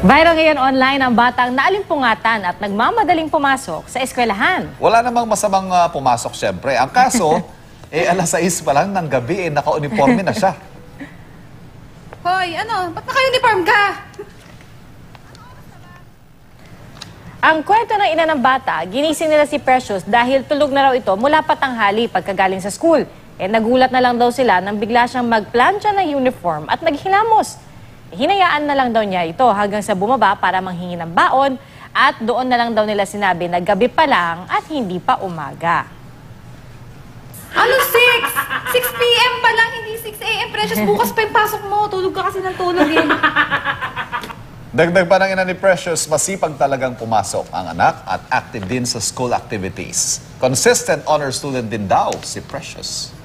Viral ngayon online ang batang naalimpungatan at nagmamadaling pumasok sa eskwelahan. Wala namang masamang pumasok siyempre. Ang kaso, alas 6 pa lang ng gabi, naka-uniforme na siya. Hoy, ba't naka-uniform ka? Ang kwento ng ina ng bata, ginising nila si Precious dahil tulog na raw ito mula patanghali pagkagaling sa school. Nagulat na lang daw sila nang bigla siyang magplantsa ng uniform at naghilamos. Hinayaan na lang daw niya ito hanggang sa bumaba para manghingi ng baon at doon na lang daw nila sinabi na gabi pa lang at hindi pa umaga. 6? 6 p.m. pa lang, hindi 6 a.m. Precious, bukas pa yung pasok mo. Tulog ka kasi ng tulog eh. Dagdag pa ng ina ni Precious, masipag talagang pumasok ang anak at active din sa school activities. Consistent honor student din daw si Precious.